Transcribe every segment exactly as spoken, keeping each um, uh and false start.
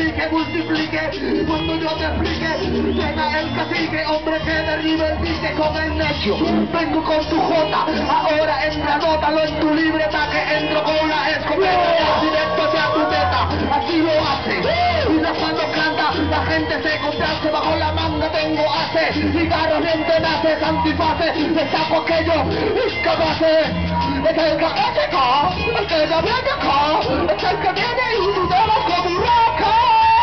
duplique, multiplique, cuando yo te explique, llega el cacique, hombre que derribe el dique con el necio. Vengo con tu jota, ahora entra, anótalo en tu libreta que entro con la escopeta, directo hacia tu meta, así lo hace. Y la cuando canta, la gente se contraste, bajo la manga tengo hace, cigarros bien tenaces, antifaces, le saco aquello incapaces. Es el que hace acá, el que ya viene acá, es el que viene y tú te vas con mi roca.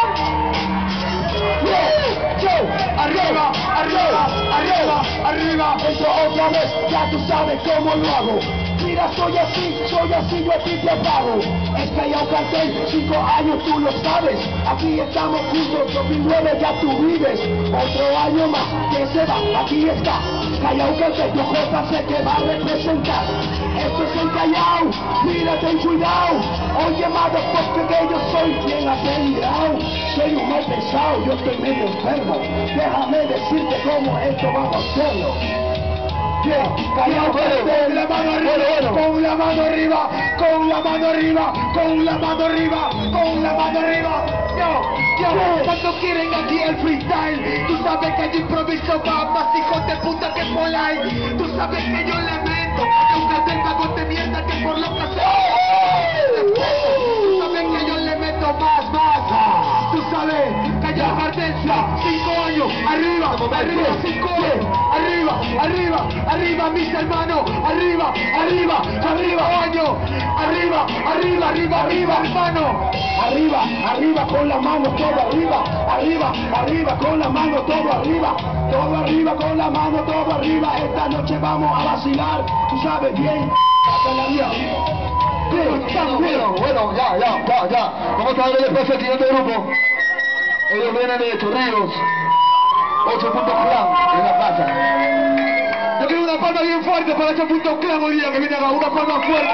Yo, yo, arriba, arriba, arriba, arriba, entro otra vez, ya tú sabes cómo lo hago. Mira, soy así, soy así, yo a ti te apago. Es que hay un cartel, cinco años tú lo sabes. Aquí estamos juntos, dos mil nueve ya tú vives. Otro año más, que se va, aquí está. Callao cartel, tu J sé que va a representar. Esto es el Callao, mira, ten cuidado. Oye, motherfucker, que yo soy bien apelidado. Soy un mal pensado, yo estoy medio enfermo. Déjame decirte cómo esto vamos a hacerlo. Yeah, Callao cartel, la mano arriba, con la mano arriba, con la mano arriba, con la mano arriba, con la mano arriba. Yo, yo, cuando quieren aquí el freestyle, tú sabes que yo improviso más, más hijos de puta que polite. Tú sabes que yo le meto, aunque tenga de mierda que por lo que hace. Tú sabes que yo le meto más, más. Tú sabes que yo partenza, cinco años, arriba, arriba, cinco años, arriba, arriba, arriba, mis hermanos, arriba, arriba, arriba, años, arriba, arriba, arriba, arriba, hermano. Arriba, arriba, con la mano, todo arriba, arriba, arriba, con la mano, todo arriba, todo arriba, con la mano, todo arriba. Esta noche vamos a vacilar, tú sabes bien, hasta la vida. Bueno, bueno, bueno, ya, ya, ya, ya. Vamos a darle después al siguiente grupo. Ellos vienen de Chorrillos, ocho puntos clan en la plaza. Yo quiero una palma bien fuerte para ocho puntos clan hoy día, que viene acá, una palma fuerte.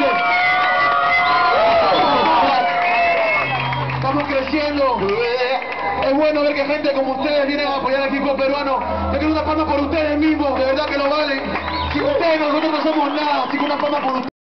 Estamos creciendo. Es bueno ver que gente como ustedes vienen a apoyar al equipo peruano. Yo quiero una palma por ustedes mismos, de verdad que lo valen. Sin ustedes nosotros no somos nada, así que una palma por ustedes.